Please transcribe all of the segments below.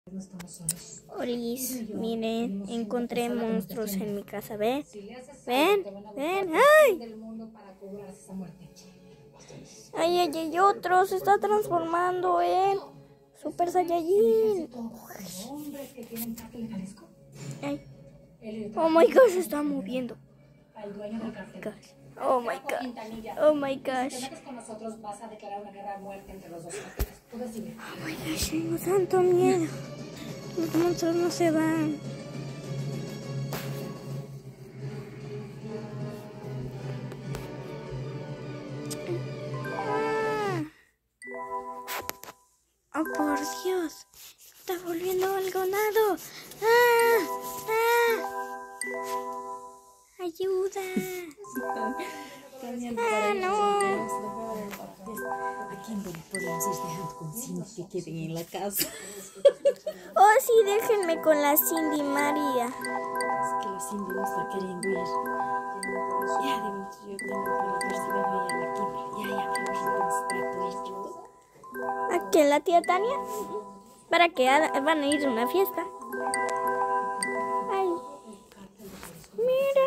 Oris, miren, encontré monstruos en mi casa, ¿ven? ¿Ven? ¿Ven? ¡Ay! ¡Ay, ay, hay otro! Se está transformando en Super Saiyajin. Ay. Oh my gosh, se está moviendo. Oh my gosh. Oh my gosh. Oh my gosh, tengo tanto miedo. Los monstruos no se van. Oh, por Dios. Está volviendo algonado. ¡Ah! ¡Ah! ¡Ayuda! ¡Ah, no! ¿A quién podemos ir dejando con Cindy que queden en la casa? Oh, sí, déjenme con la Cindy María. Es que la Cindy no está queriendo ir. Ya, de momento yo tengo que ver si me voy a la Kimber. Ya, vamos a ir. ¿A quién, la tía Tania? ¿Para qué van a ir a una fiesta? Ay, mira.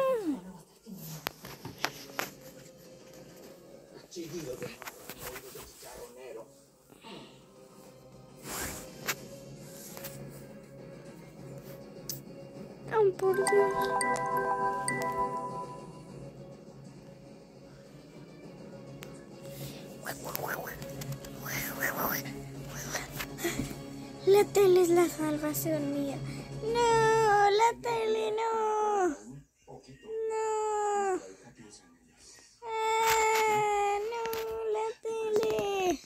Oh, por Dios. La tele es la salvación mía. No, la tele no. No. Ah, no, la tele.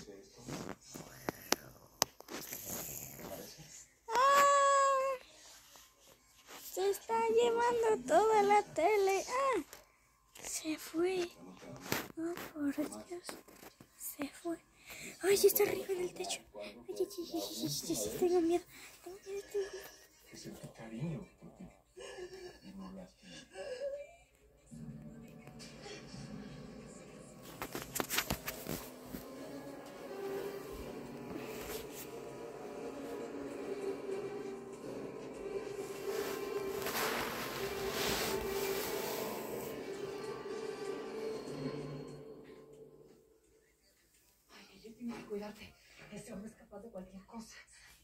Ah, se está llevando toda la tele. Ah, se fue. Oh, por Dios. Se fue. Ay, está arriba en el techo. Ay, tengo miedo. Cuídate, ese hombre es capaz de cualquier cosa.